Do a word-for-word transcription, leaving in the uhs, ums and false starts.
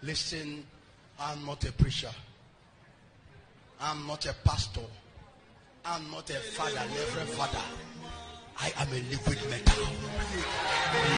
Listen, I'm not a preacher. I'm not a pastor. I'm not a father, reverend father. I am a liquid metal.